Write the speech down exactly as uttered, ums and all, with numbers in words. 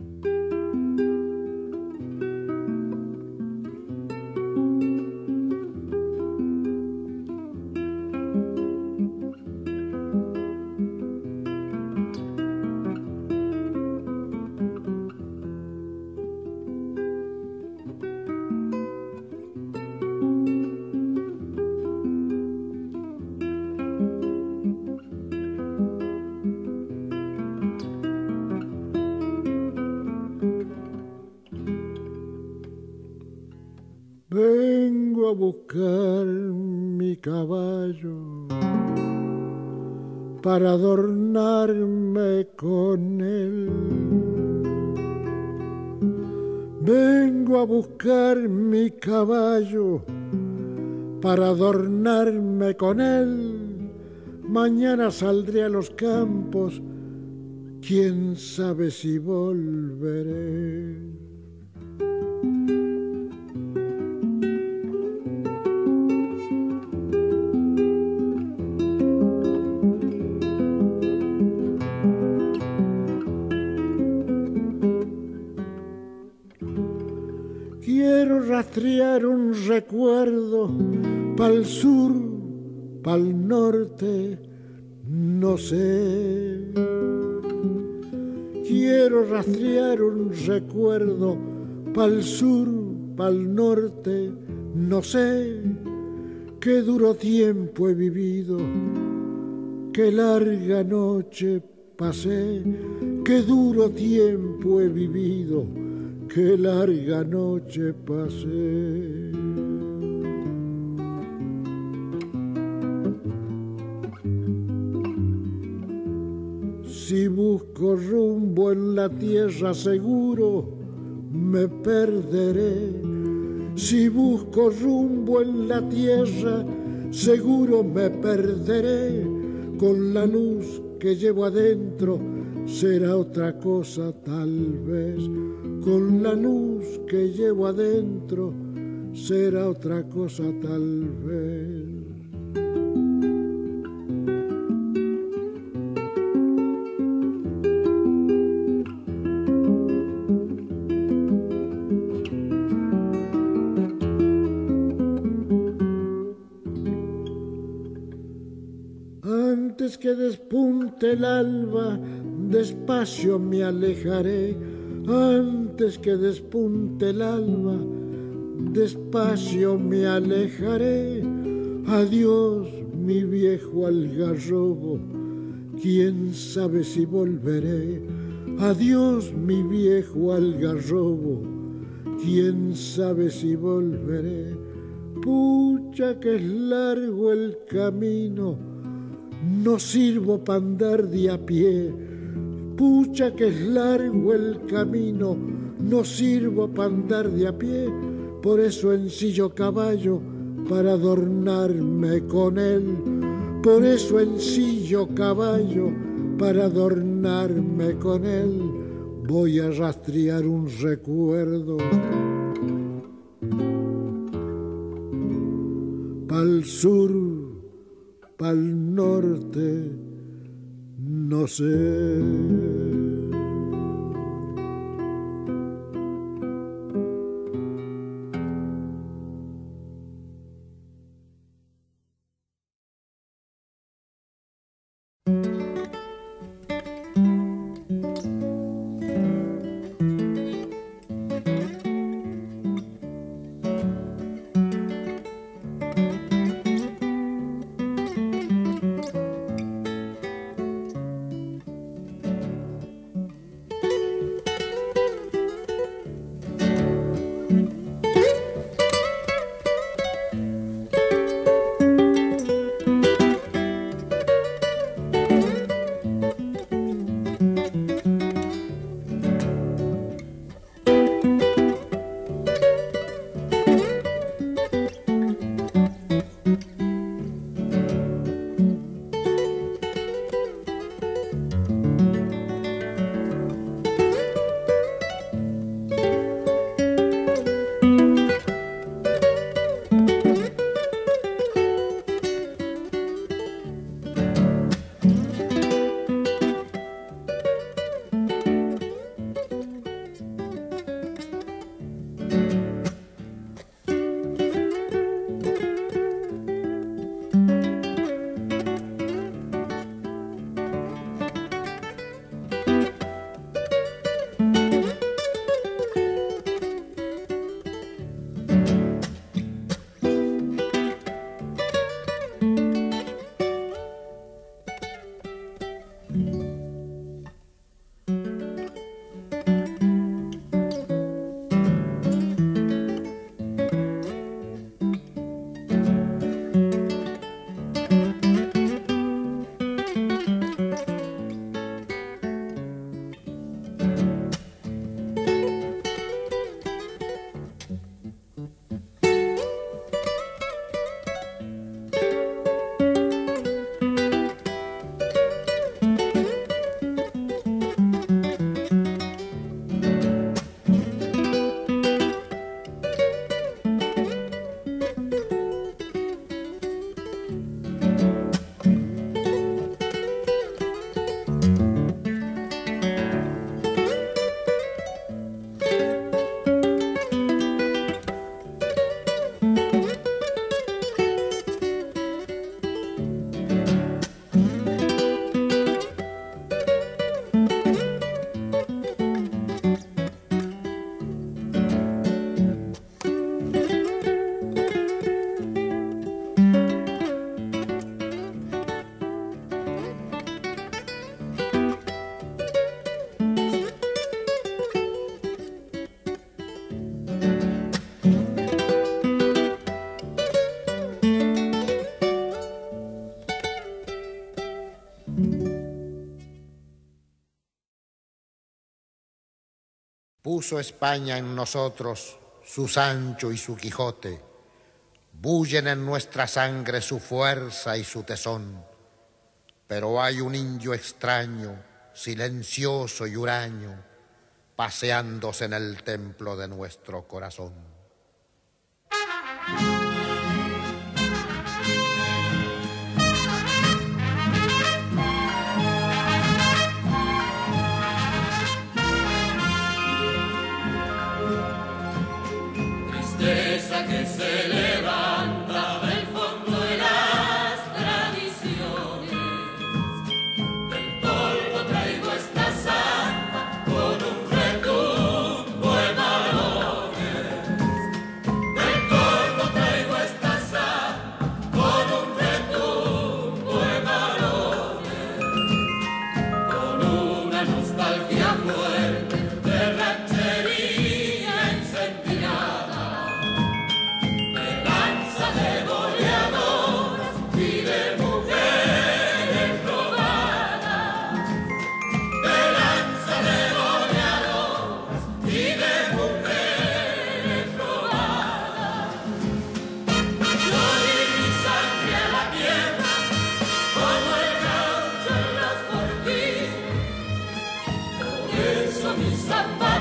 Vengo a buscar mi caballo para adornarme con él. Vengo a buscar mi caballo para adornarme con él. Mañana saldré a los campos, quién sabe si volveré. Quiero rastrear un recuerdo pa'l sur, pa'l norte, no sé. Quiero rastrear un recuerdo pa'l sur, pa'l norte, no sé. Qué duro tiempo he vivido, qué larga noche pasé, qué duro tiempo he vivido, qué larga noche pasé. Si busco rumbo en la tierra seguro me perderé. Si busco rumbo en la tierra seguro me perderé. Con la luz que llevo adentro será otra cosa tal vez. Con la luz que llevo adentro será otra cosa tal vez. Antes que despunte el alba, despacio me alejaré. Antes que despunte el alba, despacio me alejaré. Adiós, mi viejo algarrobo, quién sabe si volveré. Adiós, mi viejo algarrobo, quién sabe si volveré. Pucha que es largo el camino, no sirvo pa' andar de a pie. Pucha que es largo el camino, no sirvo pa' andar de a pie. Por eso ensillo caballo para adornarme con él. Por eso ensillo caballo para adornarme con él. Voy a rastrear un recuerdo pa'l sur, pa'l norte, no sé. Puso España en nosotros su Sancho y su Quijote, bullen en nuestra sangre su fuerza y su tesón, pero hay un indio extraño, silencioso y huraño, paseándose en el templo de nuestro corazón. Tristeza que se levanta del fondo de las tradiciones. Del polvo traigo esta samba con un retumbo de balones. Del polvo traigo esta samba con un retumbo de balones. Con una nostalgia fuerte de ranchería incendiada. De boleadoras y de mujeres robadas, de lanza de boleadoras y de mujeres robadas. Yo di mi sangre a la tierra como el gaucho en los fortines, por eso mis zapatos